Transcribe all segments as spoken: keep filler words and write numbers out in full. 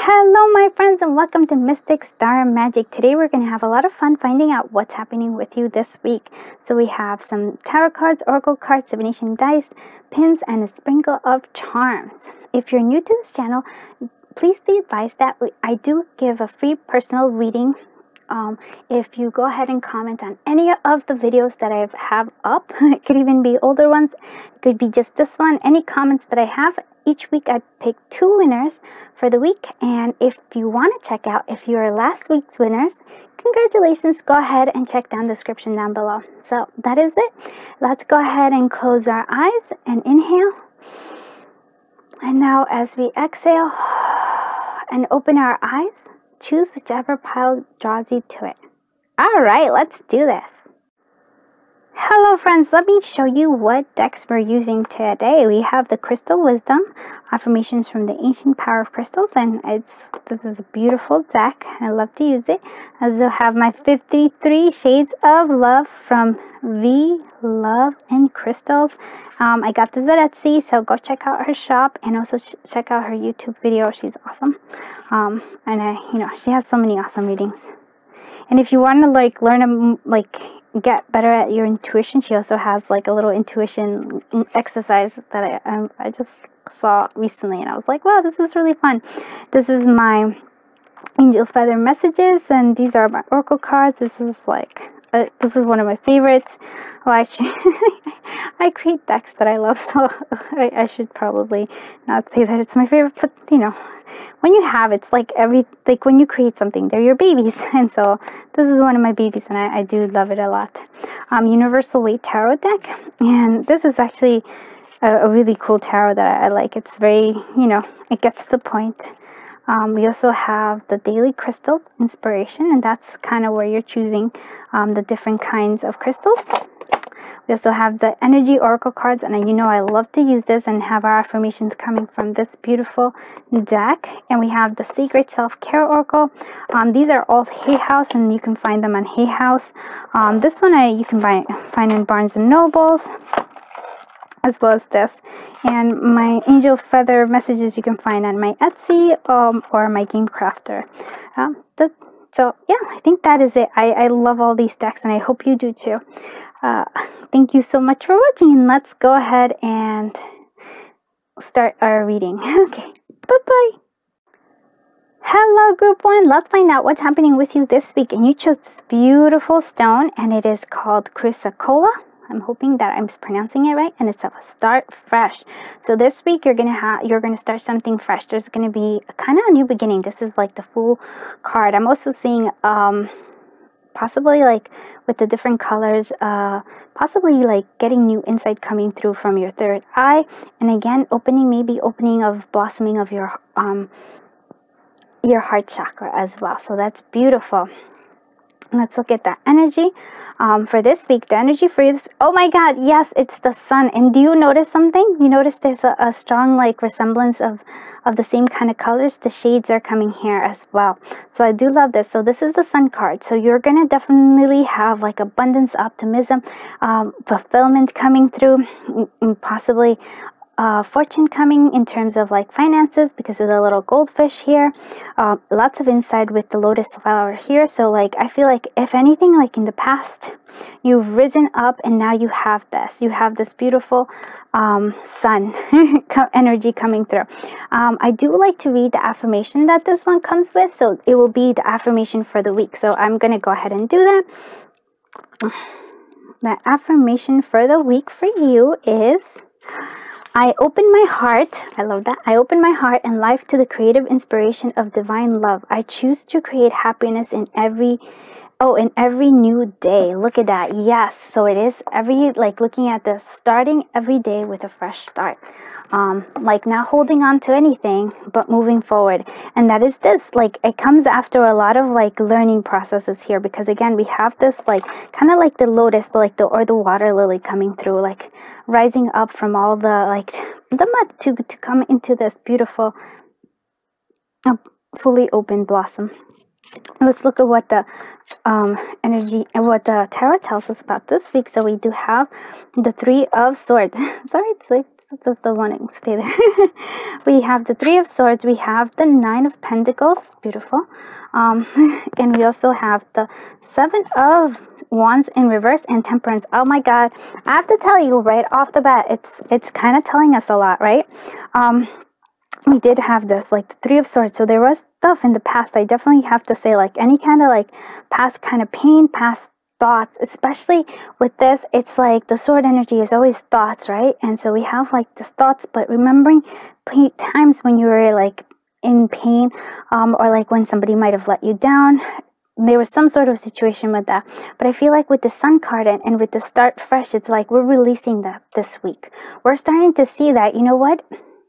Hello my friends, and welcome to Mystic Star Magic. Today we're going to have a lot of fun finding out what's happening with you this week. So we have some tarot cards, oracle cards, divination dice, pins, and a sprinkle of charms. If you're new to this channel, please be advised that we, I do give a free personal reading. Um, if you go ahead and comment on any of the videos that I have up, it could even be older ones, it could be just this one, any comments that I have. Each week I pick two winners for the week, and if you want to check out if you're last week's winners, congratulations, go ahead and check down the description down below. So that is it. Let's go ahead and close our eyes and inhale. And now as we exhale and open our eyes, choose whichever pile draws you to it. All right, let's do this. Hello friends, let me show you what decks we're using today. We have the Crystal Wisdom, affirmations from the Ancient Power of Crystals, and it's this is a beautiful deck. I love to use it. I also have my fifty-three Shades of Love from V Love and Crystals. Um, I got this at Etsy, so go check out her shop and also ch check out her YouTube video. She's awesome. Um, and I, you know, she has so many awesome readings. And if you want to like learn a, like get better at your intuition, she also has like a little intuition exercise that I um, I just saw recently, and I was like, wow, this is really fun. This is my Angel Feather messages, and these are my oracle cards. This is like uh, this is one of my favorites. Well, actually, I create decks that I love, so I, I should probably not say that it's my favorite, but you know, when you have, it's like every, like when you create something, they're your babies. And so this is one of my babies, and I, I do love it a lot. Um, Universal Weight Tarot deck. And this is actually a, a really cool tarot that I, I like. It's very, you know, it gets to the point. Um, we also have the Daily Crystal Inspiration, and that's kind of where you're choosing um, the different kinds of crystals. We also have the Energy Oracle cards, and you know I love to use this and have our affirmations coming from this beautiful deck. And we have the Sacred Self-Care Oracle. Um, these are all Hay House, and you can find them on Hay House. Um, this one I you can buy, find in Barnes and Nobles, as well as this. And my Angel Feather messages you can find on my Etsy um, or my Game Crafter. Um, the, so yeah, I think that is it. I, I love all these decks, and I hope you do too. Uh, thank you so much for watching, and let's go ahead and start our reading. Okay, bye-bye. Hello group one, let's find out what's happening with you this week. And you chose this beautiful stone, and it is called chrysocolla. I'm hoping that I'm pronouncing it right, and it's a start fresh. So this week you're gonna have you're gonna start something fresh. There's gonna be a kind of a new beginning. This is like the Fool card. I'm also seeing um possibly like with the different colors, uh possibly like getting new insight coming through from your third eye, and again opening, maybe opening of blossoming of your um your heart chakra as well. So that's beautiful. Let's look at that energy um, for this week. The energy for you this, oh my god, yes, it's the sun. And do you notice something? You notice there's a, a strong like resemblance of of the same kind of colors. The shades are coming here as well, so I do love this. So this is the sun card, so you're gonna definitely have like abundance, optimism, um, fulfillment coming through, possibly Uh, fortune coming in terms of like finances because of the little goldfish here. Uh, lots of insight with the lotus flower here. So like I feel like if anything, like in the past you've risen up, and now you have this you have this beautiful um, sun energy coming through. um, I do like to read the affirmation that this one comes with, so it will be the affirmation for the week. So I'm gonna go ahead and do that. The affirmation for the week for you is, I open my heart, I love that, I open my heart and life to the creative inspiration of divine love. I choose to create happiness in every, oh, in every new day. Look at that, yes. So it is every, like looking at this, starting every day with a fresh start. Um, like not holding on to anything, but moving forward. And that is this, like it comes after a lot of like learning processes here, because again, we have this like, kind of like the lotus, like the, or the water lily coming through, like rising up from all the, like the mud to, to come into this beautiful, uh, fully open blossom. Let's look at what the um, energy and what the tarot tells us about this week. So we do have the Three of Swords. Sorry, it's like just the one and stay there. We have the Three of Swords. We have the Nine of Pentacles. Beautiful. Um, and we also have the Seven of Wands in reverse and Temperance. Oh my God. I have to tell you right off the bat, it's it's kind of telling us a lot, right? Um, we did have this, like the Three of Swords. So there was stuff in the past. I definitely have to say, like any kind of like past kind of pain, past thoughts, especially with this, it's like the sword energy is always thoughts, right? And so we have like the thoughts, but remembering times when you were like in pain, um, or like when somebody might have let you down. There was some sort of situation with that. But I feel like with the Sun card and, and with the Start Fresh, it's like we're releasing that this week. We're starting to see that, you know what?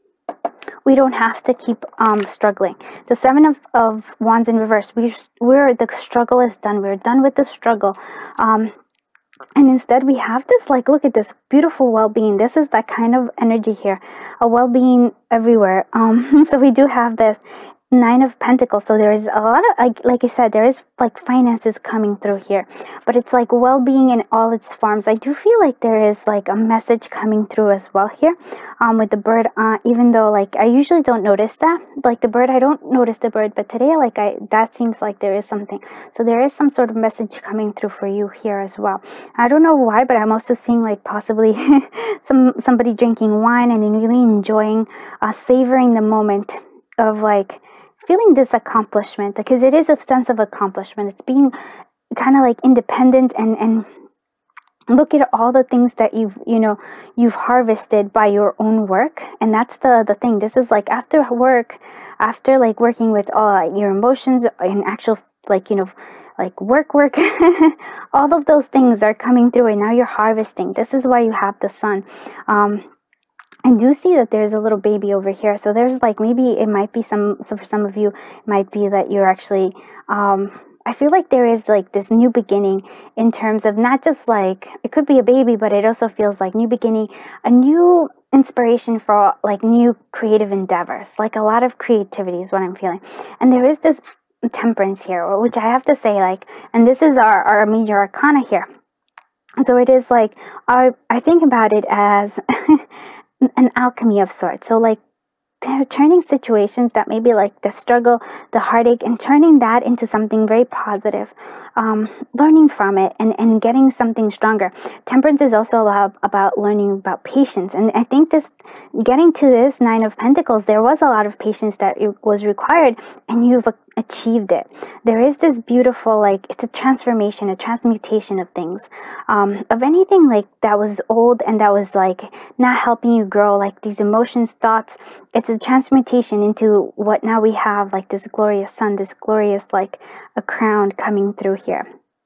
We don't have to keep um, struggling. The Seven of, of Wands in reverse, we, we're, the struggle is done. We're done with the struggle. Um, and instead we have this, like, look at this beautiful well-being. This is that kind of energy here. A well-being everywhere. Um, so we do have this Nine of Pentacles. So there is a lot of, like, like I said, there is like finances coming through here, but it's like well-being in all its forms. I do feel like there is like a message coming through as well here, um, with the bird. Uh, even though like I usually don't notice that, like the bird, I don't notice the bird, but today, like I, that seems like there is something. So there is some sort of message coming through for you here as well. I don't know why, but I'm also seeing like possibly some somebody drinking wine and really enjoying, uh, savoring the moment of like feeling this accomplishment, because it is a sense of accomplishment. It's being kind of like independent and and look at all the things that you've you know you've harvested by your own work. And that's the the thing. This is like after work, after like working with all like, your emotions and actual like you know like work work all of those things are coming through, and now you're harvesting. This is why you have the Sun. um I do see that there's a little baby over here. So there's like, maybe it might be some, so for some of you, it might be that you're actually, um, I feel like there is like this new beginning in terms of not just like, it could be a baby, but it also feels like new beginning, a new inspiration for like new creative endeavors, like a lot of creativity is what I'm feeling. And there is this Temperance here, which I have to say, like, and this is our, our major arcana here. So it is like, I, I think about it as an alchemy of sorts. So like they're turning situations that maybe like the struggle, the heartache, and turning that into something very positive, um, learning from it and, and getting something stronger. Temperance is also about, about learning about patience. And I think this, getting to this Nine of Pentacles, there was a lot of patience that it was required, and you've achieved it. There is this beautiful, like, it's a transformation, a transmutation of things, um, of anything like that was old and that was like not helping you grow, like these emotions, thoughts. It's a transmutation into what now we have, like this glorious Sun, this glorious, like a crown coming through here.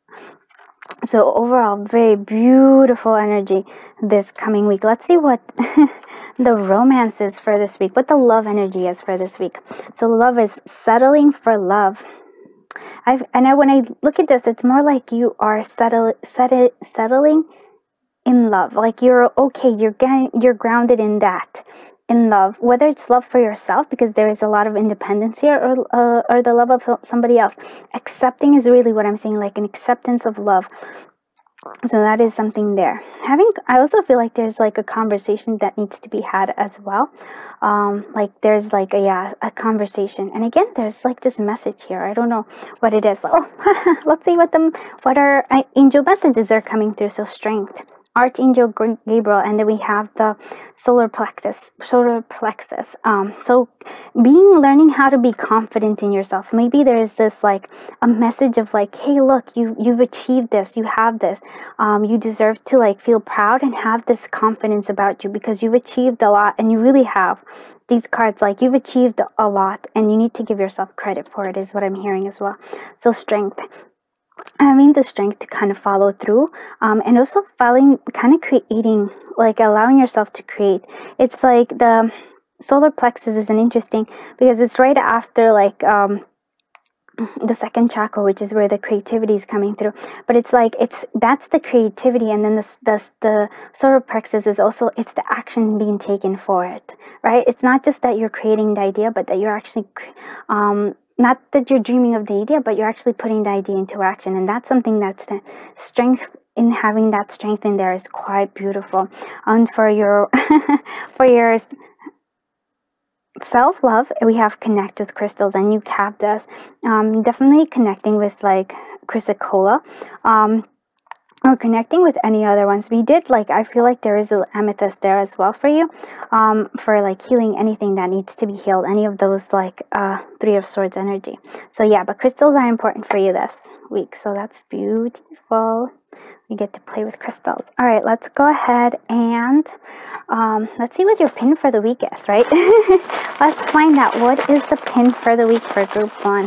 So overall, very beautiful energy this coming week. Let's see what the romance is for this week, what the love energy is for this week. So love is settling for love. I've, and I, when I look at this, it's more like you are settle, settle, settling in love. Like you're okay, you're getting, you're grounded in that, in love, whether it's love for yourself, because there is a lot of independence here, or uh, or the love of somebody else. Accepting is really what I'm saying, like an acceptance of love. So that is something there. Having, I also feel like there's like a conversation that needs to be had as well. Um, like there's like a, yeah, a conversation. And again, there's like this message here. I don't know what it is. Oh, let's see what them, what our uh, angel messages are coming through. So strength, Archangel Gabriel, and then we have the solar plexus, solar plexus. Um, so being, learning how to be confident in yourself. Maybe there's this like a message of like, hey, look, you you've achieved this, you have this. Um, you deserve to like feel proud and have this confidence about you because you've achieved a lot, and you really have. These cards, like you've achieved a lot, and you need to give yourself credit for it, is what I'm hearing as well. So strength. Having the strength to kind of follow through, um, and also following, kind of creating, like allowing yourself to create. It's like the solar plexus is an interesting, because it's right after like um, the second chakra, which is where the creativity is coming through. But it's like, it's, that's the creativity, and then the, the, the solar plexus is also, it's the action being taken for it, right? It's not just that you're creating the idea, but that you're actually um, not that you're dreaming of the idea, but you're actually putting the idea into action. And that's something that's the strength in having that strength in there is quite beautiful. And for your for your self-love, we have connect with crystals, and you have this. Um, definitely connecting with like chrysocolla, um, or connecting with any other ones. We did like, I feel like there is an amethyst there as well for you, um, for like healing anything that needs to be healed, any of those like uh, Three of Swords energy. So yeah, but crystals are important for you this week, so that's beautiful. You get to play with crystals. All right, let's go ahead and um, let's see what your pin for the week is, right? Let's find out what is the pin for the week for group one.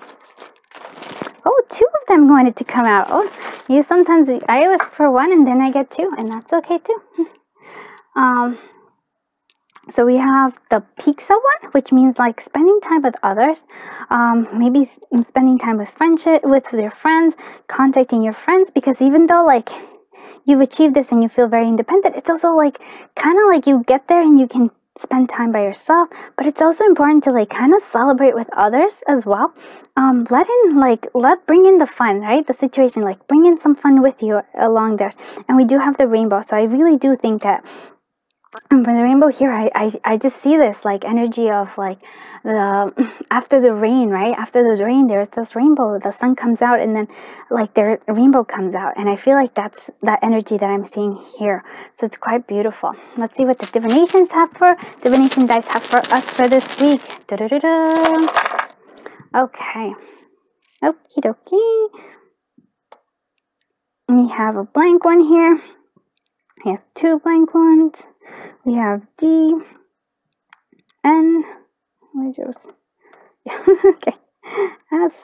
Oh, two of them wanted to come out. Oh, you sometimes, I ask for one and then I get two, and that's okay too. um, So we have the Pixa one, which means like spending time with others, um, maybe spending time with friendship, with your friends, contacting your friends, because even though like you've achieved this and you feel very independent, it's also like kind of like you get there and you can spend time by yourself, but it's also important to like kind of celebrate with others as well. Um, let in like, let bring in the fun, right? The situation, like bring in some fun with you along there. And we do have the rainbow, so I really do think that and for the rainbow here, I, I, I just see this like energy of like the after the rain, right? After the rain, there's this rainbow. The sun comes out, and then like the rainbow comes out, and I feel like that's that energy that I'm seeing here. So it's quite beautiful. Let's see what the divinations have for divination dice have for us for this week. Da -da -da -da. Okay, okie dokie. We have a blank one here. We have two blank ones. We have D, N, where's yours? Yeah, okay, S.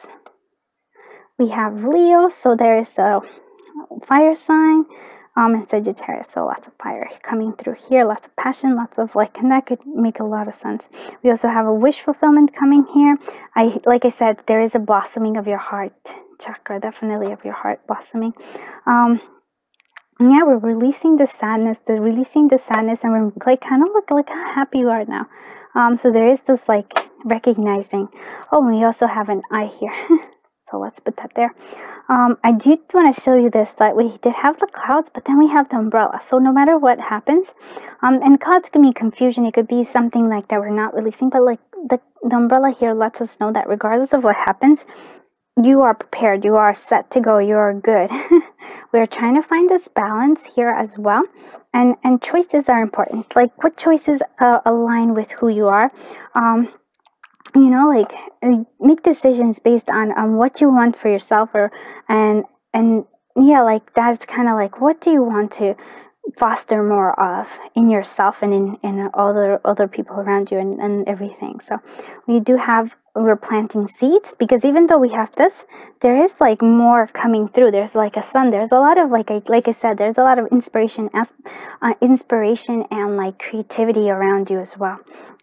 We have Leo, so there is a fire sign, um, and Sagittarius, so lots of fire coming through here, lots of passion, lots of like, and that could make a lot of sense. We also have a wish fulfillment coming here. I, like I said, there is a blossoming of your heart chakra, definitely of your heart blossoming. Um, Yeah, we're releasing the sadness, the releasing the sadness, and we're like kind of look like how happy you are now. Um, so there is this like recognizing. Oh, we also have an eye here, so let's put that there. Um, I do want to show you this, that we did have the clouds, but then we have the umbrella. So no matter what happens, um, and clouds can be confusion. It could be something like that we're not releasing, but like the the umbrella here lets us know that regardless of what happens, you are prepared, you are set to go, you are good. We're trying to find this balance here as well, and and choices are important. Like what choices uh, align with who you are. Um, you know, like make decisions based on on what you want for yourself, or and and yeah, like that's kind of like, what do you want to foster more of in yourself and in in other other people around you, and, and everything. So we do have, we're planting seeds, because even though we have this, there is like more coming through. There's like a sun, there's a lot of like I, like I said, there's a lot of inspiration as uh, inspiration and like creativity around you as well.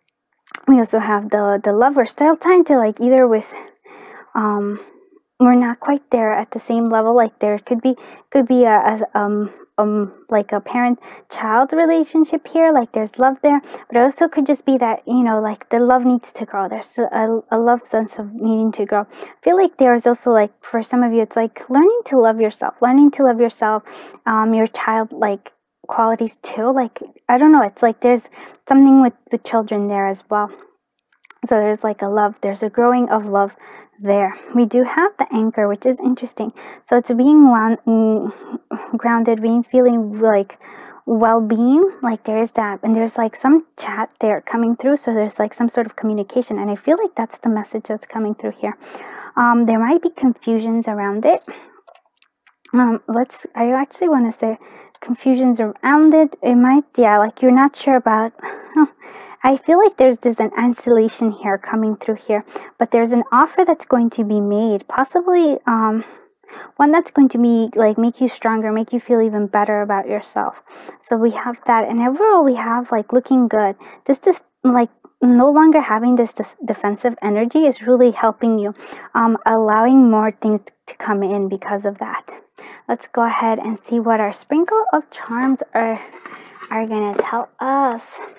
We also have the the love. We're still trying to like, either with um we're not quite there at the same level. Like there could be could be a, a um um like a parent-child relationship here, like there's love there, but it also could just be that, you know, like the love needs to grow. There's a, a love sense of needing to grow. I feel like there's also like, for some of you, it's like learning to love yourself, learning to love yourself, um your child like qualities too. Like I don't know, it's like there's something with the children there as well. So there's like a love, there's a growing of love there. We do have the anchor, which is interesting. So it's being wound, grounded, being feeling like well-being, like there's that, and there's like some chat there coming through, so there's like some sort of communication, and I feel like that's the message that's coming through here. Um, there might be confusions around it. Um, let's, I actually want to say confusions around it. It might, yeah, like you're not sure about, huh. I feel like there's this an isolation here coming through here, but there's an offer that's going to be made, possibly um, one that's going to be like make you stronger, make you feel even better about yourself. So we have that, and overall we have like looking good. This is like no longer having this, this defensive energy is really helping you, um, allowing more things to come in because of that. Let's go ahead and see what our sprinkle of charms are are gonna tell us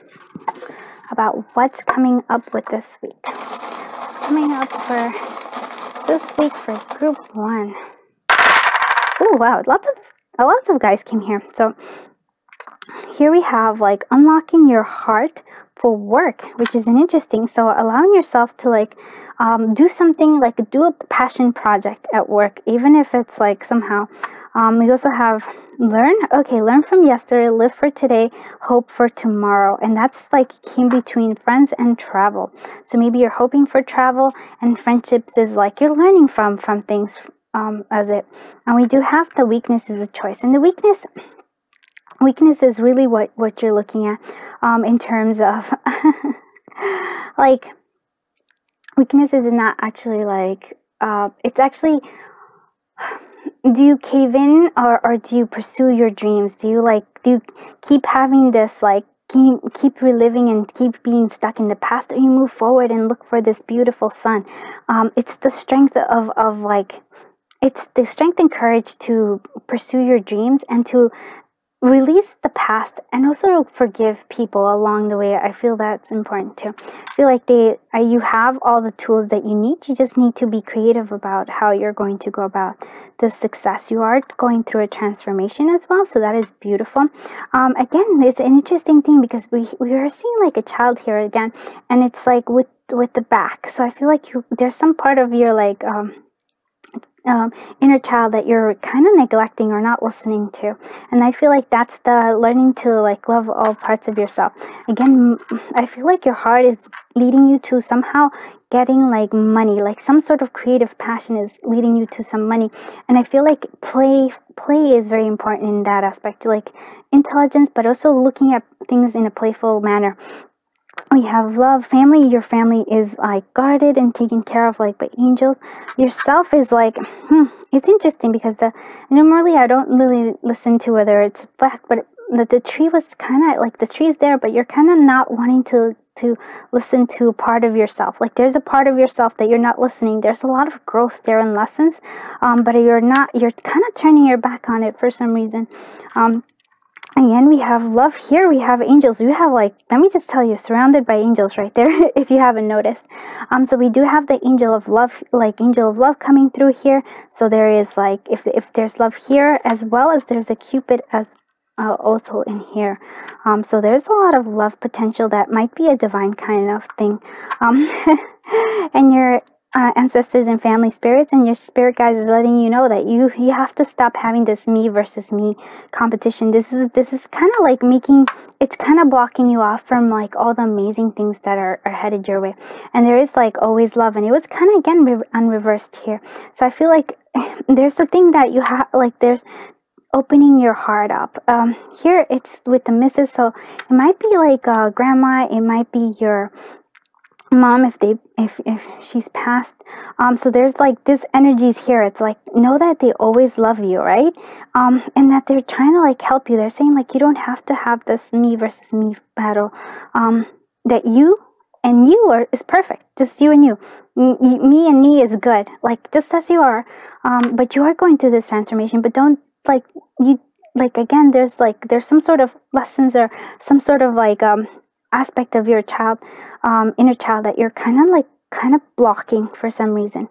about what's coming up with this week. Coming up for this week for group one. Oh wow, lots of lots of guys came here. So here we have like unlocking your heart for work, which is an interesting. So allowing yourself to like um, do something, like do a passion project at work, even if it's like somehow. Um, we also have learn. Okay, learn from yesterday, live for today, hope for tomorrow. And that's like in between friends and travel. So maybe you're hoping for travel, and friendships is like you're learning from from things um, as it. And we do have the weakness is a choice. And the weakness weakness is really what what you're looking at um in terms of like weakness is not actually like uh it's actually, do you cave in, or, or do you pursue your dreams? Do you like do you keep having this like keep, keep reliving and keep being stuck in the past, or you move forward and look for this beautiful sun? Um it's the strength of of like it's the strength and courage to pursue your dreams and to release the past, and also forgive people along the way. I feel that's important too. I feel like they uh, you have all the tools that you need. You just need to be creative about how you're going to go about the success. You are going through a transformation as well, so that is beautiful. Um again, it's an interesting thing because we we are seeing like a child here again, and it's like with with the back. So I feel like you there's some part of your like um um, inner child that you're kind of neglecting or not listening to. And I feel like that's the learning to like love all parts of yourself. Again, I feel like your heart is leading you to somehow getting like money, like some sort of creative passion is leading you to some money. And I feel like play play is very important in that aspect, like intelligence, but also looking at things in a playful manner. We have love, family. Your family is like guarded and taken care of like by angels. Yourself is like, hmm, it's interesting because the normally I don't really listen to whether it's black, but the, the tree was kind of like the tree's there, but you're kind of not wanting to to listen to part of yourself. Like there's a part of yourself that you're not listening. There's a lot of growth there and lessons, um, but you're not. You're kind of turning your back on it for some reason. Um, Again, we have love here. We have angels. We have like, let me just tell you, surrounded by angels right there, if you haven't noticed. Um, so we do have the angel of love, like angel of love coming through here. So there is like, if, if there's love here, as well as there's a Cupid as uh, also in here. Um, so there's a lot of love potential that might be a divine kind of thing. Um, and you're, Uh, ancestors and family spirits and your spirit guides are letting you know that you you have to stop having this me versus me competition. This is this is kind of like making it's kind of blocking you off from like all the amazing things that are, are headed your way. And there is like always love, and it was kind of again re- unreversed here. So I feel like there's the thing that you have, like there's opening your heart up. Um, here it's with the missus, so it might be like uh, grandma, it might be your mom if they if if she's passed. Um so there's like this energies here. It's like know that they always love you, right? Um and that they're trying to like help you. They're saying like you don't have to have this me versus me battle. Um that you and you are is perfect, just you and you. M- y- me and me is good, like just as you are. Um but you are going through this transformation, but don't like you like again there's like there's some sort of lessons or some sort of like um aspect of your child, um, inner child that you're kind of like kind of blocking for some reason.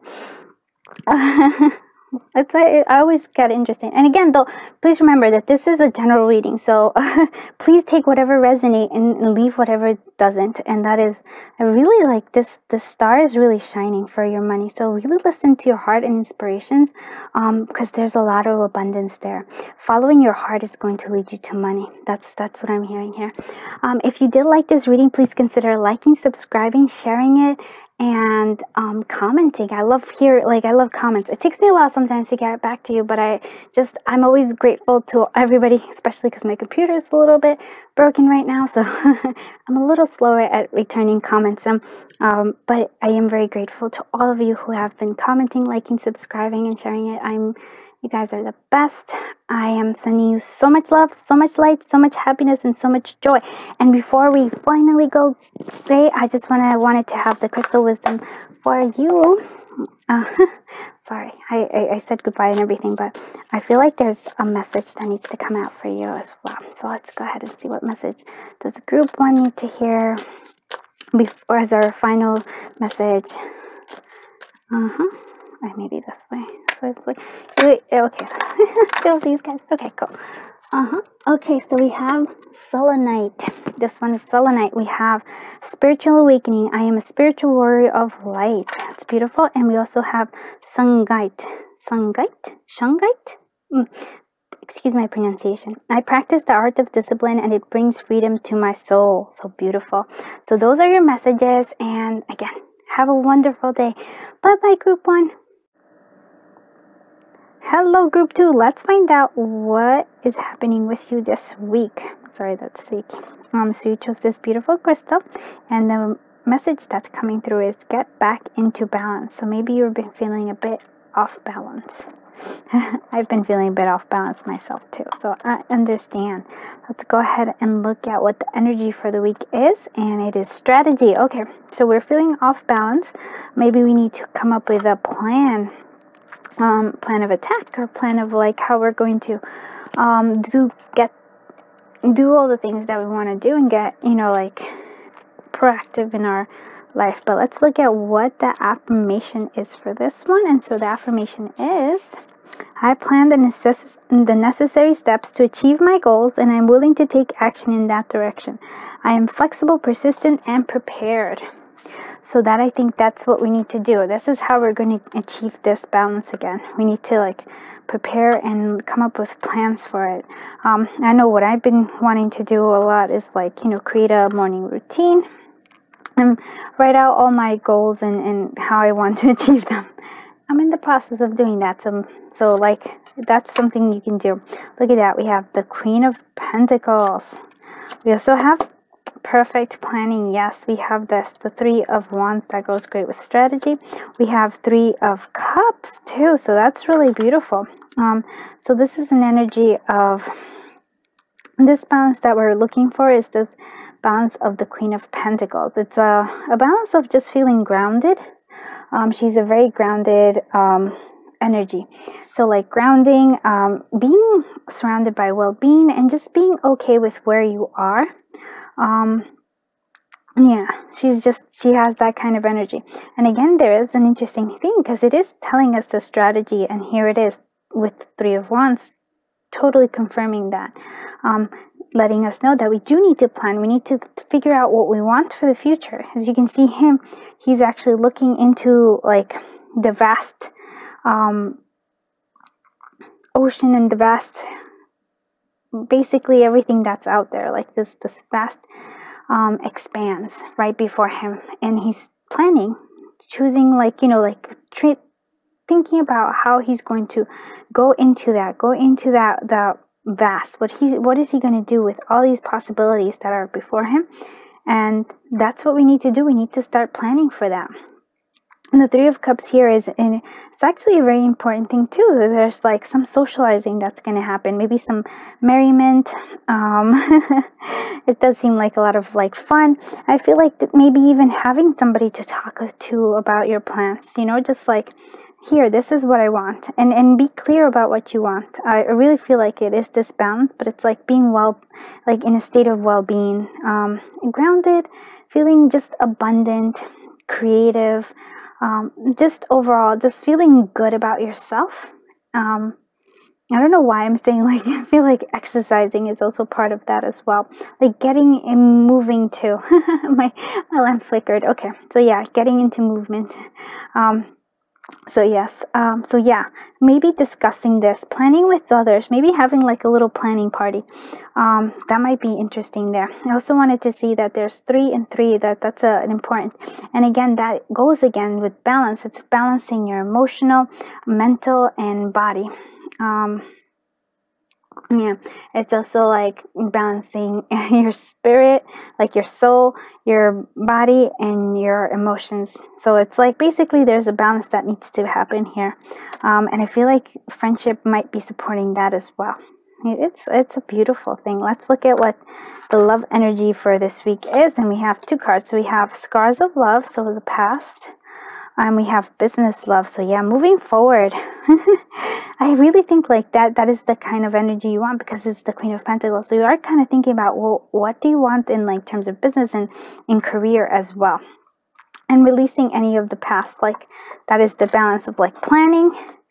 It's like, I always get interesting. And again, though, please remember that this is a general reading. So please take whatever resonate and, and leave whatever doesn't. And that is, I really like this. The star is really shining for your money. So really listen to your heart and inspirations, um, because there's a lot of abundance there. Following your heart is going to lead you to money. That's that's what I'm hearing here. Um, if you did like this reading, please consider liking, subscribing, sharing it, and um, commenting. I love here, like I love comments. It takes me a while sometimes to get back to you, but I just, I'm always grateful to everybody, especially because my computer is a little bit broken right now, so I'm a little slower at returning comments. Um, um, but I am very grateful to all of you who have been commenting, liking, subscribing, and sharing it. I'm You guys are the best. I am sending you so much love, so much light, so much happiness, and so much joy. And before we finally go today, I just wanna wanted to have the crystal wisdom for you. Uh, sorry, I, I, I said goodbye and everything, but I feel like there's a message that needs to come out for you as well. So let's go ahead and see what message does group one need to hear before as our final message. Uh-huh. Maybe this way. So it's like, wait, okay. Two of these guys. Okay, cool. Uh-huh. Okay, so we have selenite. This one is selenite. We have spiritual awakening. I am a spiritual warrior of light. It's beautiful. And we also have sungite. Sungite? Shungite? Mm. Excuse my pronunciation. I practice the art of discipline and it brings freedom to my soul. So beautiful. So those are your messages. And again, have a wonderful day. Bye-bye, group one. Hello, group two. Let's find out what is happening with you this week. Sorry, that's week. Um, so you chose this beautiful crystal. And the message that's coming through is get back into balance. So maybe you've been feeling a bit off balance. I've been feeling a bit off balance myself too, so I understand. Let's go ahead and look at what the energy for the week is, and it is strategy. Okay, so we're feeling off balance. Maybe we need to come up with a plan, um, plan of attack, or plan of like how we're going to um, do get do all the things that we want to do and get, you know, like proactive in our life. But let's look at what the affirmation is for this one. And so the affirmation is, I plan the, necess the necessary steps to achieve my goals, and I'm willing to take action in that direction. I am flexible, persistent, and prepared. So that, I think that's what we need to do. This is how we're going to achieve this balance again. We need to like prepare and come up with plans for it. Um, I know what I've been wanting to do a lot is like, you know, create a morning routine and write out all my goals and, and how I want to achieve them. I'm in the process of doing that. So, so like, that's something you can do. Look at that. We have the Queen of Pentacles. We also have perfect planning. Yes, we have this, the Three of Wands. That goes great with strategy. We have Three of Cups too. So that's really beautiful. Um, so this is an energy of this balance that we're looking for is this balance of the Queen of Pentacles. It's a, a balance of just feeling grounded. Um, she's a very grounded um, energy. So like grounding, um, being surrounded by well-being, and just being okay with where you are. Um, yeah, she's just, she has that kind of energy. And again, there is an interesting thing because it is telling us the strategy, and here it is with Three of Wands, totally confirming that. Um, letting us know that we do need to plan. We need to figure out what we want for the future. As you can see him, he's actually looking into like the vast um, ocean and the vast, basically everything that's out there. Like this, this vast um, expands right before him, and he's planning, choosing like, you know, like treat, thinking about how he's going to go into that, go into that, that vast, what he's what is he going to do with all these possibilities that are before him. And that's what we need to do. We need to start planning for that. And the Three of Cups here is, and it's actually a very important thing too. There's like some socializing that's going to happen, maybe some merriment. Um, it does seem like a lot of like fun. I feel like that maybe even having somebody to talk to about your plans, you know, just like, here, this is what I want, and and be clear about what you want. I really feel like it is this balance, but it's like being well, like in a state of well-being, um, grounded, feeling just abundant, creative, um, just overall, just feeling good about yourself. Um, I don't know why I'm saying like, I feel like exercising is also part of that as well. Like getting and moving too. my, my lamp flickered. Okay. So yeah, getting into movement. Um, So yes, um, so yeah, maybe discussing this, planning with others, maybe having like a little planning party. Um, that might be interesting there. I also wanted to see that there's three and three, that that's a, an important. And again, that goes again with balance. It's balancing your emotional, mental, and body. Um, yeah, it's also like balancing your spirit, like your soul, your body, and your emotions. So it's like basically there's a balance that needs to happen here. Um, and I feel like friendship might be supporting that as well. It's, it's a beautiful thing. Let's look at what the love energy for this week is. And we have two cards. So we have Scars of Love, so the past. And we have business love. So yeah, moving forward. I really think like that, that is the kind of energy you want, because it's the Queen of Pentacles. So you are kind of thinking about, well, what do you want in like terms of business and in career as well? And releasing any of the past. Like that is the balance of like planning,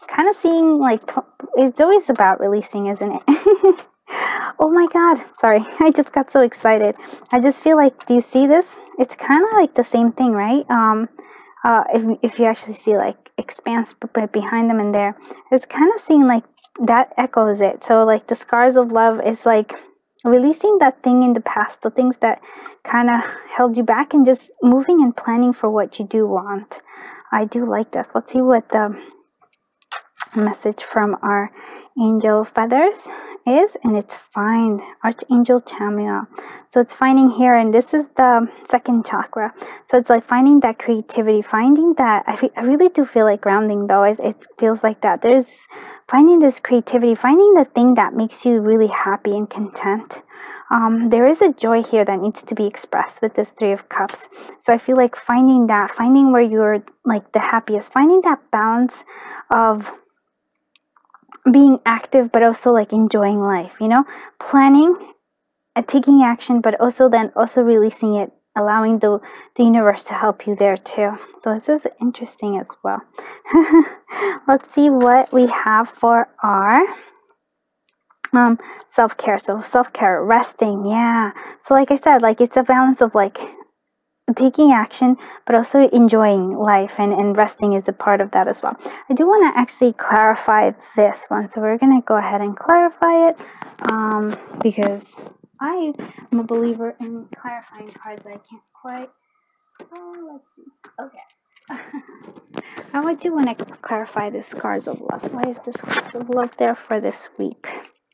kind of seeing like, it's always about releasing, isn't it? Oh my god, sorry, I just got so excited. I just feel like, do you see this? It's kind of like the same thing, right? Um, uh, if, if you actually see like expanse behind them in there, it's kind of seeing like that echoes it. So like the scars of love is like releasing that thing in the past, the things that kind of held you back, and just moving and planning for what you do want. I do like this. Let's see what the message from our angel feathers is, and it's find Archangel Chamuel. So it's finding here, and this is the second chakra. So it's like finding that creativity, finding that, I, I really do feel like grounding though. It, it feels like that. There's finding this creativity, finding the thing that makes you really happy and content. Um, there is a joy here that needs to be expressed with this Three of Cups. So I feel like finding that, finding where you're like the happiest, finding that balance of being active but also like enjoying life, you know, planning and taking action, but also then also releasing it, allowing the the universe to help you there too. So this is interesting as well. Let's see what we have for our um self-care. So self-care, resting, yeah. So like I said, like it's a balance of like taking action but also enjoying life, and, and resting is a part of that as well. I do want to actually clarify this one, so we're going to go ahead and clarify it, um, because I am a believer in clarifying cards. I can't quite, oh, let's see, okay. I do want to clarify this Scars of Love. Why is this Scars of Love there for this week?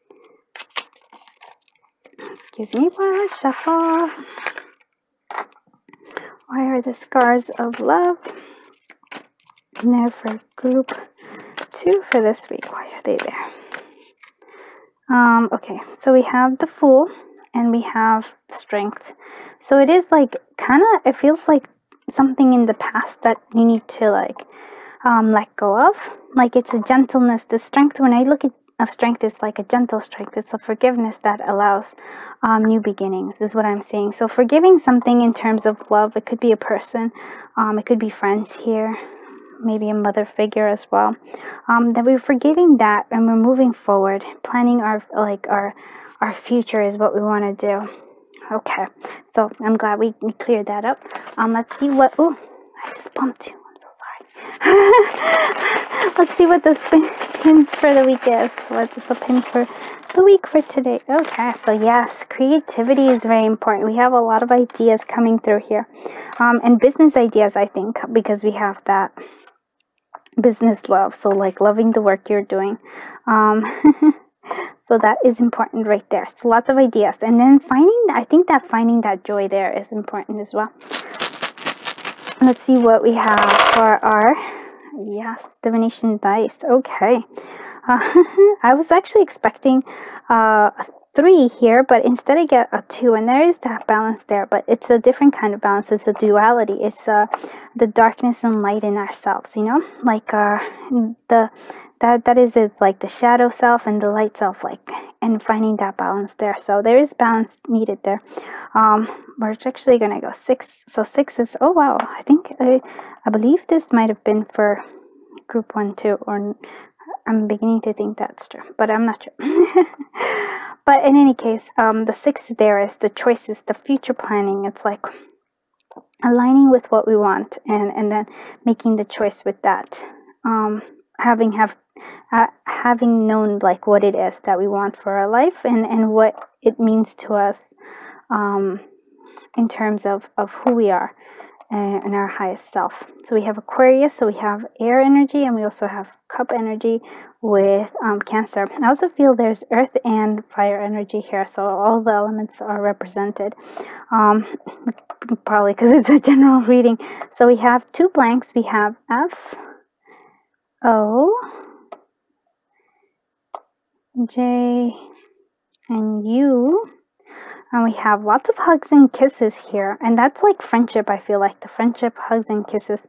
Excuse me while I shuffle. Why are the Scars of Love there for group two for this week? Why are they there? Um, okay, so we have the Fool and we have Strength. So it is like kind of, it feels like something in the past that you need to like um, let go of. Like it's a gentleness, the strength. When I look at of strength, is like a gentle strength. It's a forgiveness that allows um, new beginnings, is what I'm saying. So forgiving something in terms of love, it could be a person, um, it could be friends here, maybe a mother figure as well. Um, that we're forgiving that and we're moving forward, planning our like our our future is what we want to do. Okay, so I'm glad we, we cleared that up. Um, let's see what. Oh, I just bumped you. Let's see what the spin pins for the week is. What is the pin for the week for today? Okay, so yes, creativity is very important. We have a lot of ideas coming through here. Um, and business ideas, I think, because we have that business love. So like loving the work you're doing. Um, so that is important right there. So lots of ideas. And then finding, I think that finding that joy there is important as well. Let's see what we have for our, yes, divination dice. Okay. Uh, I was actually expecting uh, a three here, but instead I get a two, and there is that balance there, but it's a different kind of balance. It's a duality. It's uh, the darkness and light in ourselves, you know, like uh, the that that is it's like the shadow self and the light self, like, and finding that balance there. So there is balance needed there. Um, we're actually gonna go six. So six is, oh wow, I think I I believe this might have been for group one too, or I'm beginning to think that's true, but I'm not sure. But in any case, um, the six there is the choices, the future planning. It's like aligning with what we want, and and then making the choice with that. Um, having have uh, having known like what it is that we want for our life, and and what it means to us, um, in terms of of who we are and our highest self. So we have Aquarius, so we have air energy, and we also have cup energy with um, Cancer. I also feel there's earth and fire energy here, so all the elements are represented, um, probably because it's a general reading. So we have two blanks. We have F, O, J, and U. And we have lots of hugs and kisses here. And that's like friendship, I feel like. The friendship, hugs, and kisses.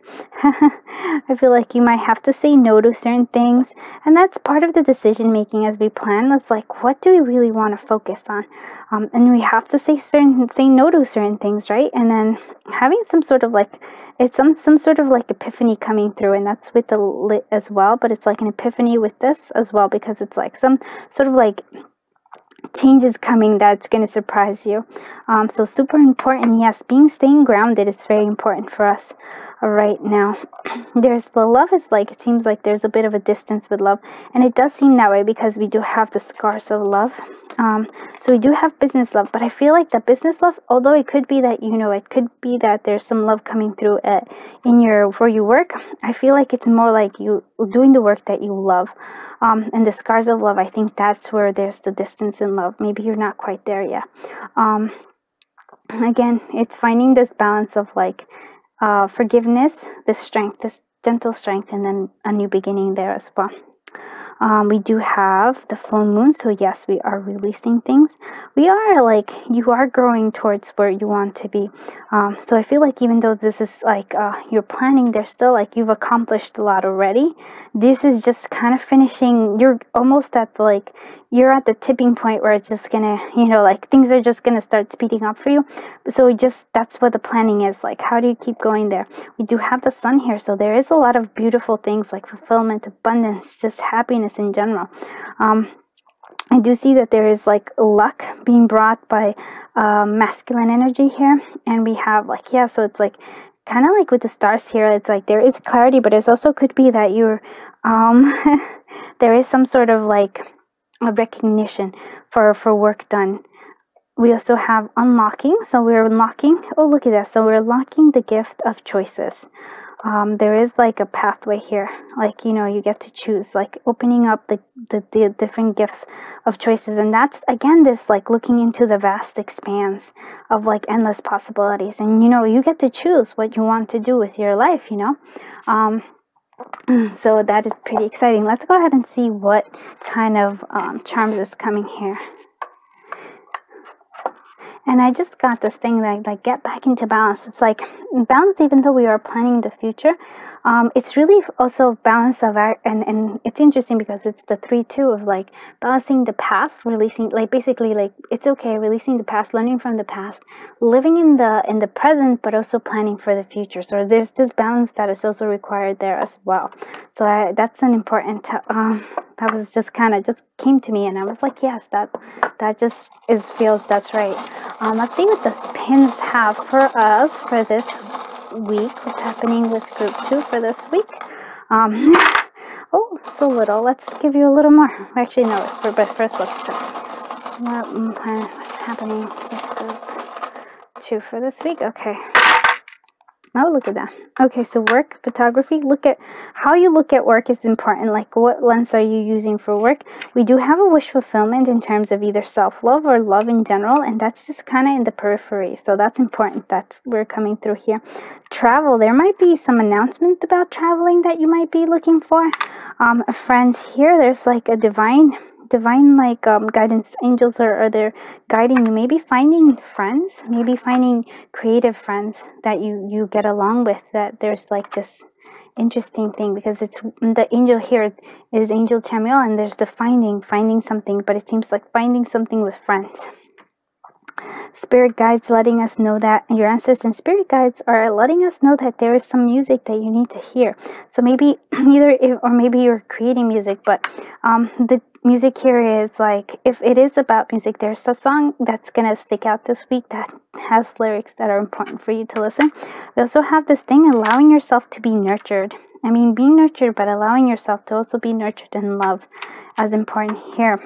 I feel like you might have to say no to certain things. And that's part of the decision making as we plan. It's like, what do we really want to focus on? Um, and we have to say certain, say no to certain things, right? And then having some sort of like, it's some, some sort of like epiphany coming through. And that's with the lit as well. But it's like an epiphany with this as well. Because it's like some sort of like changes coming that's going to surprise you. Um, so super important. Yes, being staying grounded is very important for us right now. There's the love is like, it seems like there's a bit of a distance with love, and it does seem that way because we do have the scars of love. Um, so we do have business love, but I feel like the business love, although it could be that, you know, it could be that there's some love coming through uh, in your, where you work. I feel like it's more like you doing the work that you love. Um, and the scars of love, I think that's where there's the distance in love. Maybe you're not quite there yet. Um, again, it's finding this balance of like uh, forgiveness, this strength, this gentle strength, and then a new beginning there as well. Um, we do have the full moon, so yes, we are releasing things. We are like, you are growing towards where you want to be. Um, so I feel like even though this is like, uh, you're planning, there's still like, you've accomplished a lot already. This is just kind of finishing, you're almost at the, like, you're at the tipping point where it's just gonna, you know, like things are just gonna start speeding up for you. So just, that's what the planning is like. How do you keep going there? We do have the sun here, so there is a lot of beautiful things like fulfillment, abundance, just happiness in general. Um, I do see that there is like luck being brought by uh, masculine energy here, and we have like, yeah, so it's like kind of like with the stars here, it's like there is clarity, but it also could be that you're, um, there is some sort of like a recognition for, for work done. We also have unlocking, so we're unlocking, oh look at that, so we're unlocking the gift of choices. Um, there is like a pathway here, like, you know, you get to choose, like opening up the, the, the different gifts of choices. And that's, again, this like looking into the vast expanse of like endless possibilities. And, you know, you get to choose what you want to do with your life, you know. Um, so that is pretty exciting. Let's go ahead and see what kind of um, charms is coming here. And I just got this thing that like get back into balance. It's like balance, even though we are planning the future. Um, it's really also balance of our, and, and it's interesting because it's the three two of like balancing the past, releasing, like basically like it's okay, releasing the past, learning from the past, living in the in the present, but also planning for the future. So there's this balance that is also required there as well. So I, that's an important, um, that was just kind of just came to me, and I was like, yes, that that just is feels that's right. Um, let's see what the pins have for us for this week. What's happening with group two for this week? Um, oh, it's a little. Let's give you a little more. Actually, no. For but first, let's check what, what's happening with group two for this week. Okay. Oh, look at that. Okay, so work, photography. Look at how you look at work is important. Like, what lens are you using for work? We do have a wish fulfillment in terms of either self-love or love in general, and that's just kind of in the periphery. So that's important. That's we're coming through here. Travel. There might be some announcement about traveling that you might be looking for. Um, friends here. There's like a divine. divine like um, guidance, angels are, are there guiding you, maybe finding friends, maybe finding creative friends that you you get along with, that there's like this interesting thing, because it's the angel here is Angel Chamuel, and there's the finding finding something, but it seems like finding something with friends. Spirit guides letting us know that your ancestors and spirit guides are letting us know that there is some music that you need to hear. So maybe either if, or maybe you're creating music, but um, the music here is like, if it is about music, there's a song that's gonna stick out this week that has lyrics that are important for you to listen. We also have this thing, allowing yourself to be nurtured. I mean, being nurtured, but allowing yourself to also be nurtured in love as important here.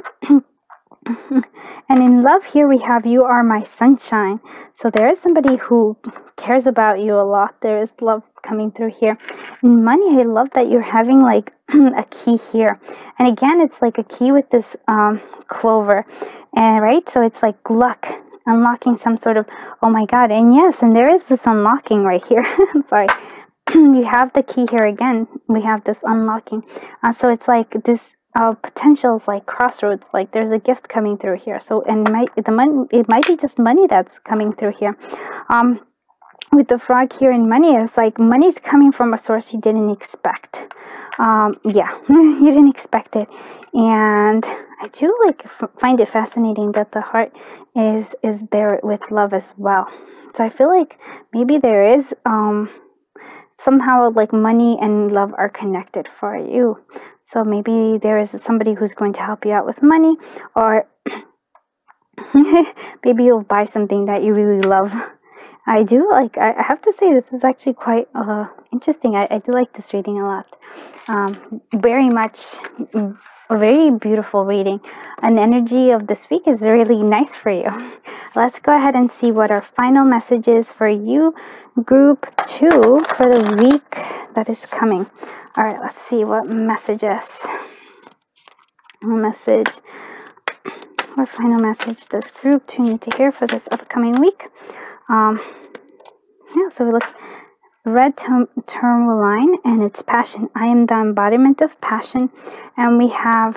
And in love here we have you are my sunshine. So there is somebody who cares about you a lot. There is love coming through here. In money, I love that you're having like a key here, and again it's like a key with this um clover, and right, so it's like luck, unlocking some sort of, oh my god. And yes, and there is this unlocking right here. I'm sorry. You have the key here again. We have this unlocking, uh, so it's like this uh, potentials, like crossroads, like there's a gift coming through here. So, and might the money, it might be just money that's coming through here. Um, with the frog here in money, it's like money's coming from a source you didn't expect. Um, yeah, you didn't expect it. And I do like f find it fascinating that the heart is is there with love as well. So I feel like maybe there is um somehow like money and love are connected for you. So maybe there is somebody who's going to help you out with money, or maybe you'll buy something that you really love. I do like, I have to say, this is actually quite uh, interesting. I, I do like this reading a lot. Um, very much, mm, a very beautiful reading. And the energy of this week is really nice for you. Let's go ahead and see what our final message is for you, group two, for the week that is coming. All right, let's see what messages. Message. What final message does group two need to hear for this upcoming week? Um, yeah, so we look, red tourmaline, and it's passion. I am the embodiment of passion. And we have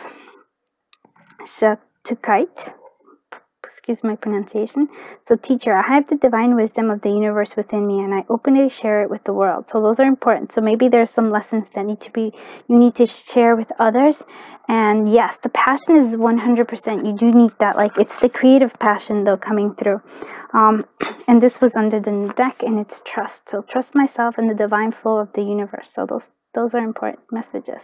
Shatukite. Excuse my pronunciation. So, teacher, I have the divine wisdom of the universe within me, and I openly share it with the world. So those are important. So maybe there's some lessons that need to be, you need to share with others. And yes, the passion is one hundred percent. You do need that. Like, it's the creative passion, though, coming through. Um, and this was under the deck, and it's trust. So trust myself and the divine flow of the universe. So those, those are important messages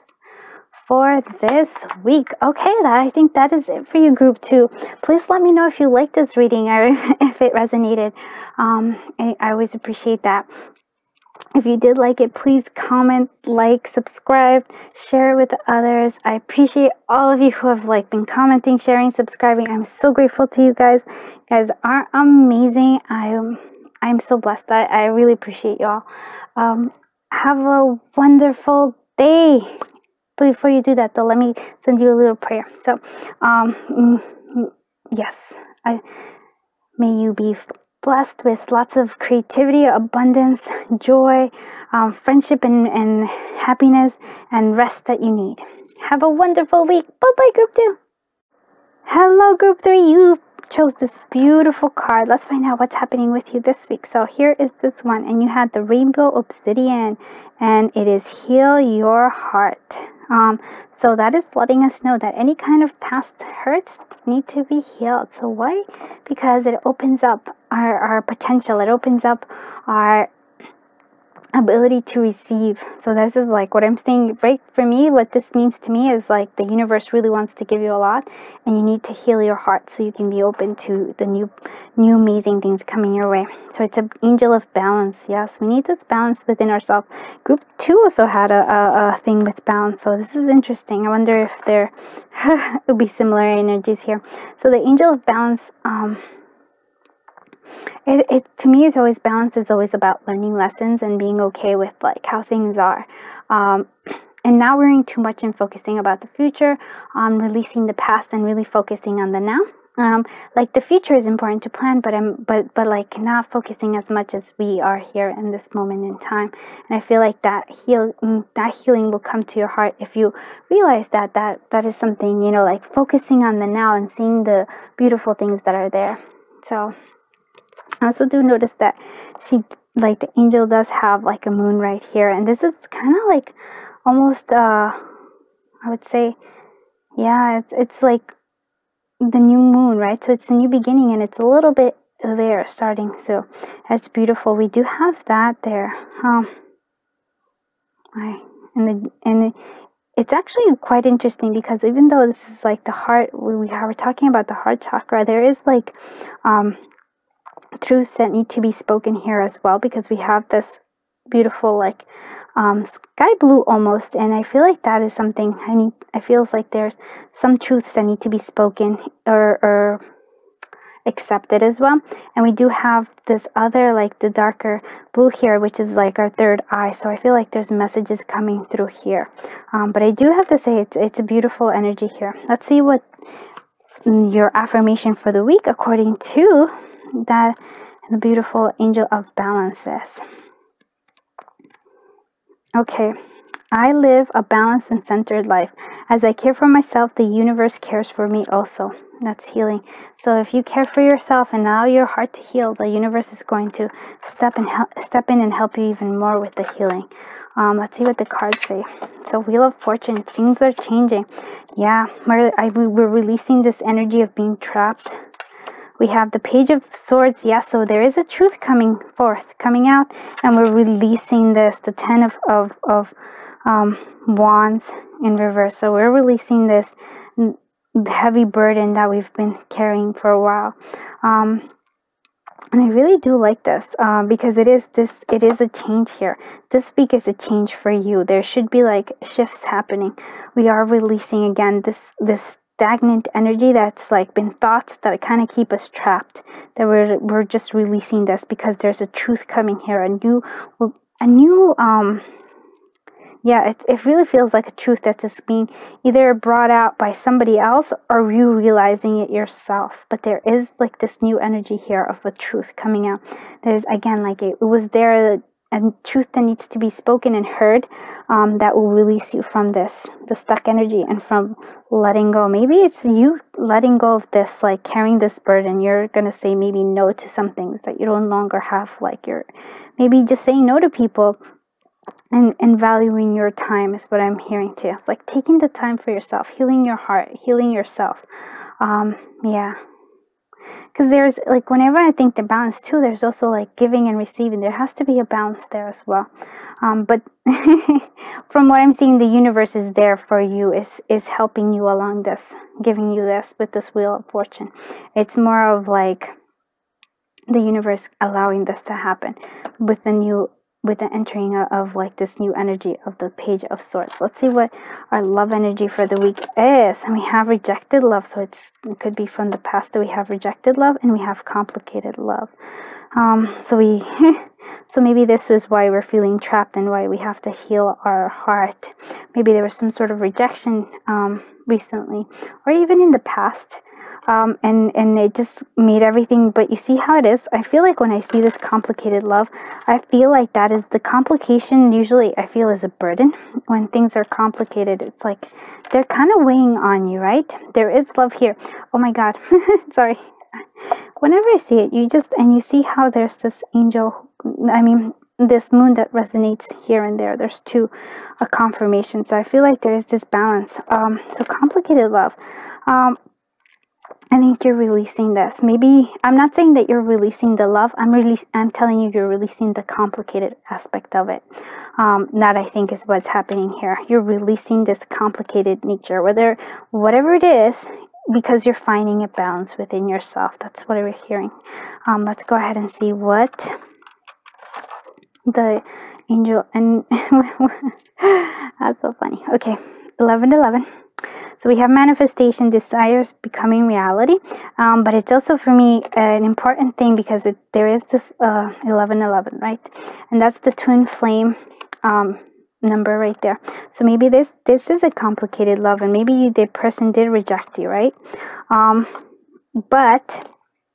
for this week. Okay, that I think that is it for you, group two. Please let me know if you liked this reading or if, if it resonated. Um, I, I always appreciate that. If you did like it, please comment, like, subscribe, share it with others. I appreciate all of you who have like been commenting, sharing, subscribing. I'm so grateful to you guys. You guys are amazing. I'm I'm so blessed. I, I really appreciate y'all. Um, have a wonderful day. Before you do that, though, let me send you a little prayer. So, um, yes, I may you be blessed with lots of creativity, abundance, joy, um, friendship, and, and happiness, and rest that you need. Have a wonderful week. Bye-bye, group two. Hello, group three. You chose this beautiful card. Let's find out what's happening with you this week. So here is this one, and you had the rainbow obsidian, and it is heal your heart. Um, so that is letting us know that any kind of past hurts need to be healed. So why? Because it opens up our, our potential. It opens up our ability to receive. So this is like what I'm saying, right? For me, what this means to me is like the universe really wants to give you a lot, and you need to heal your heart so you can be open to the new new amazing things coming your way. So it's an angel of balance. Yes, we need this balance within ourselves. Group two also had a, a, a thing with balance, so this is interesting. I wonder if there will be similar energies here. So the angel of balance, um It, it to me is always balance is always about learning lessons and being okay with like how things are, um, and not worrying too much and focusing about the future, um, releasing the past and really focusing on the now. Um, like the future is important to plan, but I'm but but like not focusing as much as we are here in this moment in time. And I feel like that heal that healing will come to your heart if you realize that that that is something, you know, like focusing on the now and seeing the beautiful things that are there. So I also do notice that she, like the angel does have like a moon right here. And this is kind of like almost, uh, I would say, yeah, it's, it's like the new moon, right? So it's a new beginning, and it's a little bit there starting. So that's beautiful. We do have that there. Um, I, and the, and the, it's actually quite interesting because even though this is like the heart, we, we are talking about the heart chakra, there is like, um, truths that need to be spoken here as well, because we have this beautiful like um sky blue almost, and I feel like that is something I need. I feels like there's some truths that need to be spoken or, or accepted as well. And we do have this other like the darker blue here, which is like our third eye. So I feel like there's messages coming through here, um, but I do have to say it's, it's a beautiful energy here. Let's see what your affirmation for the week according to that the beautiful angel of balance is. Okay, I live a balanced and centered life. As I care for myself, the universe cares for me also. That's healing. So if you care for yourself and allow your heart to heal, the universe is going to step in, step in and help you even more with the healing. Um, let's see what the cards say. So Wheel of Fortune, things are changing. Yeah, we're, I, we're releasing this energy of being trapped. We have the Page of Swords. Yeah, so there is a truth coming forth, coming out, and we're releasing this, the Ten of, of, of um, Wands in reverse. So we're releasing this heavy burden that we've been carrying for a while. Um, and I really do like this um, because it is this, it is a change here. This week is a change for you. There should be like shifts happening. We are releasing again this, this stagnant energy that's like been thoughts that kind of keep us trapped, that we're we're just releasing this because there's a truth coming here, a new a new um yeah, it, it really feels like a truth that's just being either brought out by somebody else or you realizing it yourself. But there is like this new energy here of a truth coming out. There's again like it, it was there, a truth that needs to be spoken and heard, um, that will release you from this, the stuck energy, and from letting go. Maybe it's you letting go of this, like carrying this burden. You're going to say maybe no to some things that you no longer have, like you're maybe just saying no to people and, and valuing your time is what I'm hearing too. It's like taking the time for yourself, healing your heart, healing yourself. Um, yeah. Because there's like, whenever I think the balance too, there's also like giving and receiving. There has to be a balance there as well. Um, but from what I'm seeing, the universe is there for you, is, is helping you along this, giving you this with this Wheel of Fortune. It's more of like the universe allowing this to happen with the new, with the entering of, of like this new energy of the Page of Swords. Let's see what our love energy for the week is. And we have rejected love. So it's, it could be from the past that we have rejected love, and we have complicated love. Um, so we, so maybe this was why we're feeling trapped and why we have to heal our heart. Maybe there was some sort of rejection um, recently, or even in the past. Um, and, and it just made everything, but you see how it is? I feel like when I see this complicated love, I feel like that is the complication. Usually I feel is a burden. When things are complicated, it's like they're kind of weighing on you, right? There is love here. Oh my God. Sorry. Whenever I see it, you just, and you see how there's this angel, I mean, this moon that resonates here and there. There's two, a confirmation. So I feel like there is this balance. Um, so complicated love. Um, I think you're releasing this. Maybe, I'm not saying that you're releasing the love. I'm release, I'm telling you you're releasing the complicated aspect of it. Um, that I think is what's happening here. You're releasing this complicated nature, whether, whatever it is, because you're finding a balance within yourself. That's what we're hearing. Um, let's go ahead and see what the angel, and that's so funny. Okay, eleven eleven. So we have manifestation, desires becoming reality, um, but it's also for me an important thing because it, there is this uh, eleven eleven, right? And that's the twin flame um, number right there. So maybe this this is a complicated love, and maybe the person did reject you, right? Um, but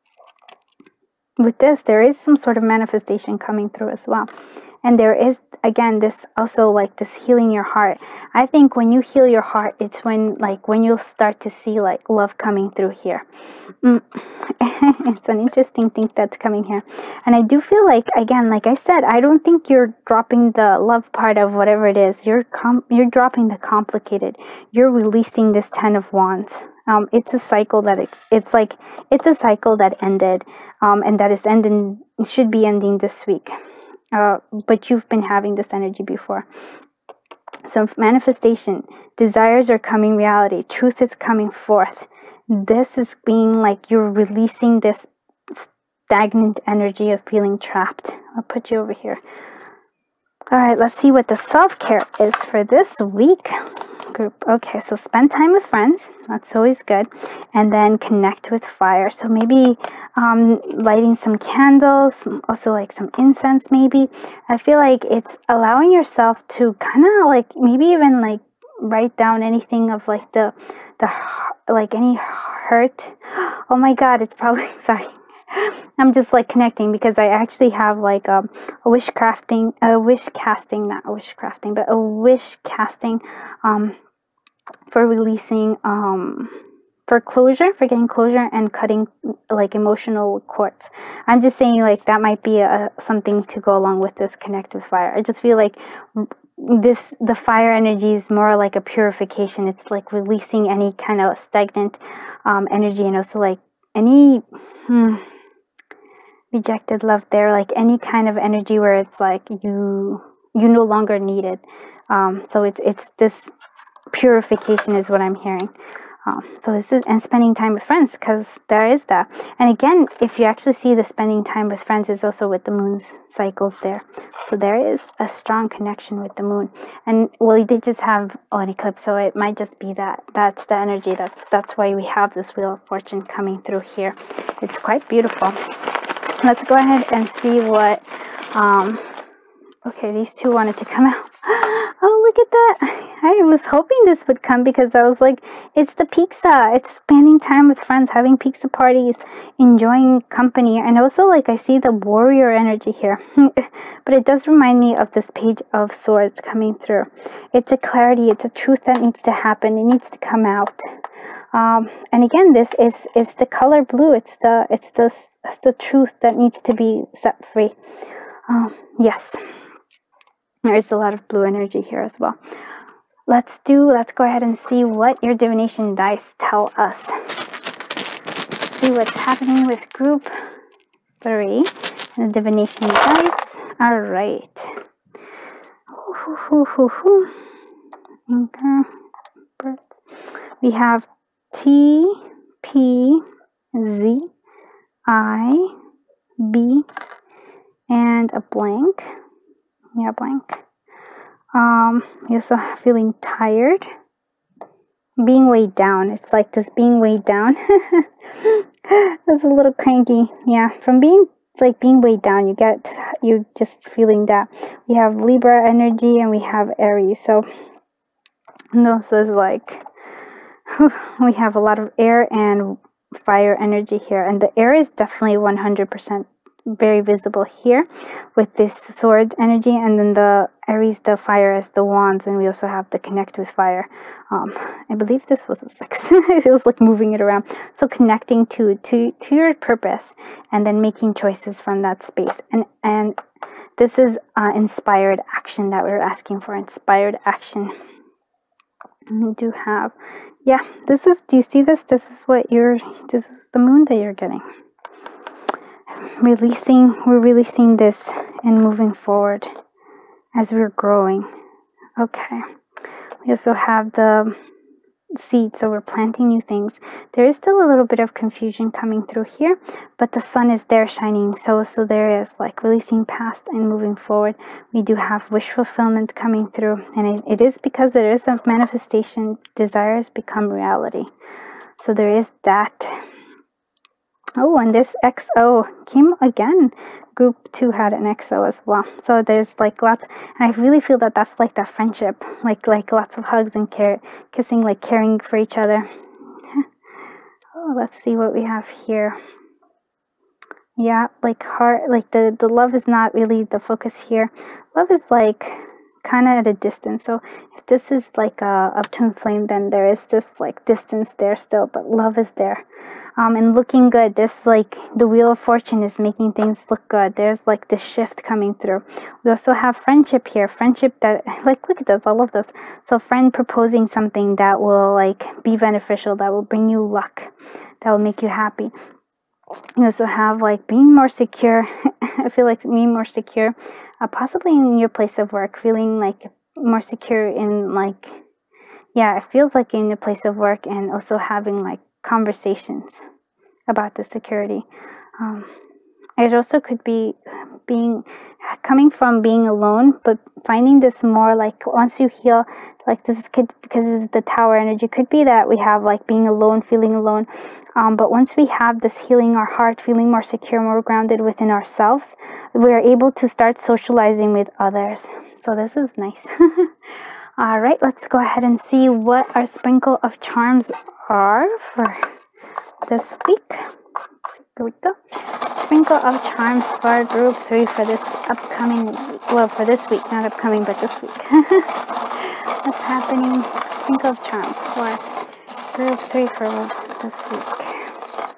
with this, there is some sort of manifestation coming through as well. And there is, again, this also like this healing your heart. I think when you heal your heart, it's when like when you'll start to see like love coming through here. Mm. It's an interesting thing that's coming here. And I do feel like, again, like I said, I don't think you're dropping the love part of whatever it is. You're com you're dropping the complicated. You're releasing this Ten of Wands. Um, it's a cycle that it's, it's like, it's a cycle that ended, um, and that is ending, should be ending this week. Uh, but you've been having this energy before. So manifestation, desires are coming reality, truth is coming forth. This is being like you're releasing this stagnant energy of feeling trapped. I'll put you over here. All right, let's see what the self-care is for this week. Group. Okay, so spend time with friends. That's always good. And then connect with fire. So maybe um, lighting some candles, also like some incense maybe. I feel like it's allowing yourself to kind of like maybe even like write down anything of like the, the like any hurt. Oh my God, it's probably, sorry. I'm just like connecting because I actually have like um, a wish crafting, a wish casting, not a wish crafting, but a wish casting um, for releasing, um, for closure, for getting closure and cutting like emotional cords. I'm just saying like that might be a, something to go along with this connect with fire. I just feel like this, the fire energy is more like a purification. It's like releasing any kind of stagnant um, energy, and also like any hmm, rejected love there, like any kind of energy where it's like you you no longer need it. Um, so it's it's this purification is what I'm hearing. Um, so this is, and spending time with friends, because there is that. And again, if you actually see the spending time with friends is also with the moon's cycles there. So there is a strong connection with the moon. And well, he did just have an eclipse, so it might just be that. That's the energy. That's that's why we have this Wheel of Fortune coming through here. It's quite beautiful. Let's go ahead and see what, um, okay, these two wanted to come out. Oh, look at that. I was hoping this would come because I was like, it's the pizza. It's spending time with friends, having pizza parties, enjoying company. And also, like, I see the warrior energy here. But it does remind me of this Page of Swords coming through. It's a clarity. It's a truth that needs to happen. It needs to come out. Um, and again, this is, is the color blue. It's the, it's the, it's the truth that needs to be set free. Um, yes. There's a lot of blue energy here as well. Let's do, let's go ahead and see what your divination dice tell us. See what's happening with group three. The divination dice. All right. Okay. We have T, P, Z, I, B, and a blank. Yeah, blank. Um, you're also feeling tired. Being weighed down. It's like this being weighed down. That's a little cranky. Yeah, from being like being weighed down, you get you just feeling that. We have Libra energy and we have Aries. So this is like whew, we have a lot of air and fire energy here, and the air is definitely one hundred percent very visible here with this sword energy, and then the Aries, the fire is the wands, and we also have the connect with fire. um I believe this was a six. It was like moving it around, so connecting to to to your purpose and then making choices from that space. And and this is uh inspired action that we're asking for. Inspired action. We do have, yeah, this is, do you see this? This is what you're, this is the moon that you're getting. Releasing, we're releasing this and moving forward as we're growing. Okay. We also have the seed, so we're planting new things. There is still a little bit of confusion coming through here, but the sun is there shining, so so there is like releasing past and moving forward. We do have wish fulfillment coming through, and it, it is because there is a manifestation. Desires become reality, so there is that. Oh, and this X O came again. Group two had an X O as well. So there's like lots, and I really feel that that's like that friendship, like like lots of hugs and care, kissing, like caring for each other. Oh, let's see what we have here. Yeah, like heart, like the, the love is not really the focus here. Love is like kind of at a distance. So if this is like a up twin flame, then there is this like distance there still, but love is there. Um, and looking good. This like the Wheel of Fortune is making things look good. There's like this shift coming through. We also have friendship here. Friendship that, like, look at this. I love this. So friend proposing something that will like be beneficial, that will bring you luck, that will make you happy. You also have like being more secure. I feel like being more secure, uh, possibly in your place of work, feeling like more secure in like, yeah, it feels like in your place of work, and also having like conversations about the security. Um, it also could be being coming from being alone, but finding this more like once you heal, like this could, because this is the Tower energy, could be that we have like being alone, feeling alone. Um, but once we have this healing our heart, feeling more secure, more grounded within ourselves, we're able to start socializing with others. So this is nice. All right, let's go ahead and see what our sprinkle of charms are for this week. Here we go. Sprinkle of charms for group three for this upcoming, well, for this week, not upcoming, but this week. What's happening? Sprinkle of charms for group three for this week.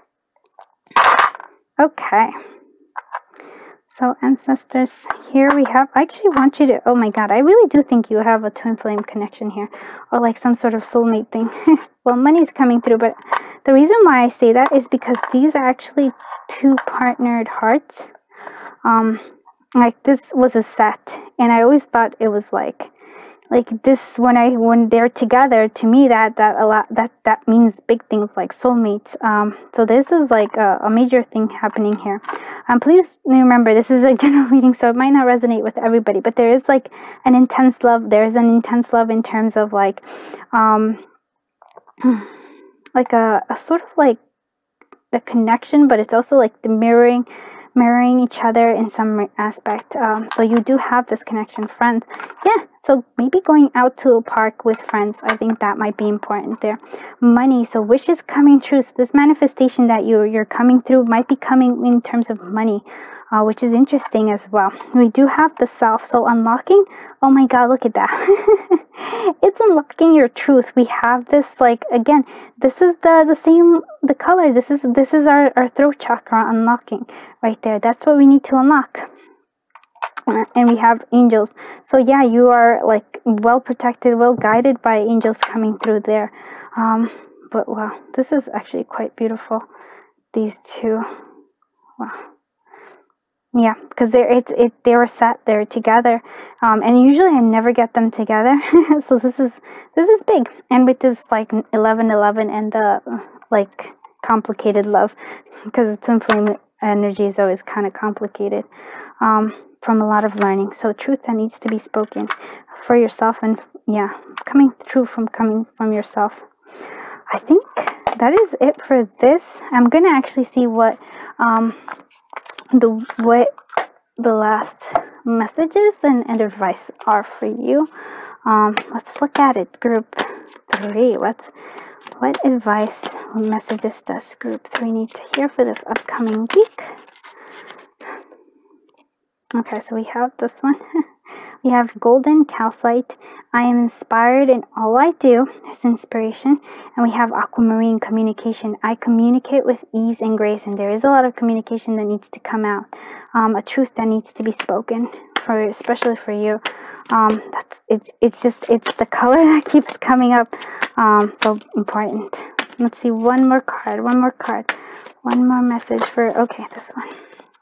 Okay. So ancestors, here we have, I actually want you to, oh my god, I really do think you have a twin flame connection here, or like some sort of soulmate thing. Well, money is coming through, but the reason why I say that is because these are actually two partnered hearts. Um, like this was a set, and I always thought it was like, like this when I when they're together. To me, that that a lot that that means big things like soulmates. Um, so this is like a, a major thing happening here. Um, please remember this is a general reading, so it might not resonate with everybody. But there is like an intense love. There's an intense love in terms of like, um, like a, a sort of like the connection, but it's also like the mirroring. mirroring each other in some aspect. Um, so you do have this connection. Friends, yeah, so maybe going out to a park with friends, I think that might be important there. Money, so wishes coming true. So this manifestation that you, you're coming through might be coming in terms of money, uh, which is interesting as well. We do have the self, so unlocking, oh my god, look at that. It's unlocking your truth. We have this, like, again, this is the the same, the color, this is this is our, our throat chakra unlocking right there. That's what we need to unlock. Uh, and we have angels, so yeah, you are like well protected, well guided by angels coming through there. Um but wow, this is actually quite beautiful, these two. Wow. Yeah, because they're it's it they were set there together, um, and usually I never get them together. So this is this is big, and with this like eleven eleven and the like complicated love, because twin flame energy is always kind of complicated, um, from a lot of learning. So truth that needs to be spoken for yourself, and yeah, coming through from coming from yourself. I think that is it for this. I'm gonna actually see what um. the what the last messages and, and advice are for you. Um let's look at it. Group three, what's what advice, what messages does group three need to hear for this upcoming week? Okay, so we have this one. We have golden calcite. I am inspired in all I do. There's inspiration. And we have aquamarine, communication. I communicate with ease and grace, and there is a lot of communication that needs to come out. Um, a truth that needs to be spoken, for especially for you. Um, that's it's it's just it's the color that keeps coming up. Um, so important. Let's see, one more card. One more card. One more message for okay, this one.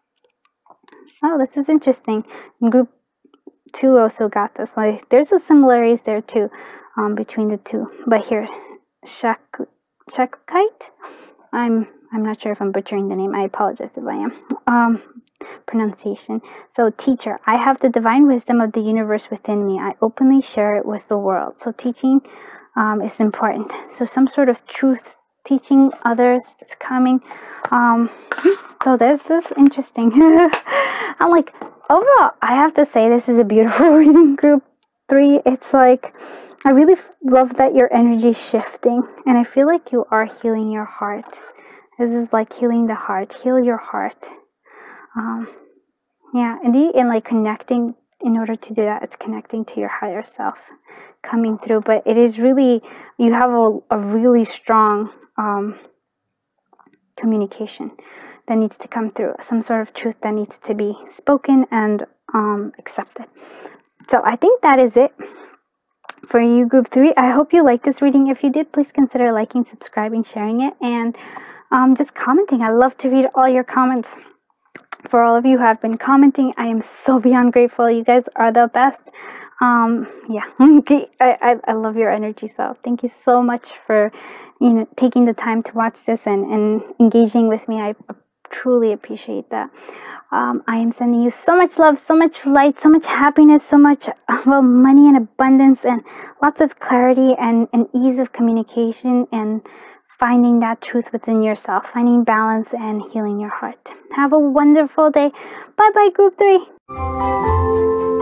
Oh, this is interesting. Group two also got this. Like, there's a similarities there too, um, between the two. But here, Shak Shakite. I'm I'm not sure if I'm butchering the name. I apologize if I am. Um, pronunciation. So, teacher, I have the divine wisdom of the universe within me. I openly share it with the world. So, teaching um, is important. So, some sort of truth, teaching others is coming. Um, so this is interesting. I'm like, overall, I have to say this is a beautiful reading, group three. It's like, I really f love that your energy is shifting, and I feel like you are healing your heart. This is like healing the heart. Heal your heart. Um, yeah, and, the, and like connecting, in order to do that, it's connecting to your higher self coming through. But it is really, you have a, a really strong um, communication that needs to come through, some sort of truth that needs to be spoken and um, accepted. So I think that is it for you, group three. I hope you liked this reading. If you did, please consider liking, subscribing, sharing it, and um, just commenting. I love to read all your comments. For all of you who have been commenting, I am so beyond grateful. You guys are the best. Um, yeah, I, I, I love your energy. So thank you so much for, you know, taking the time to watch this and, and engaging with me. I truly appreciate that. Um, I am sending you so much love, so much light, so much happiness, so much, well, money and abundance, and lots of clarity and, and ease of communication, and finding that truth within yourself, finding balance and healing your heart. Have a wonderful day. Bye bye, group three.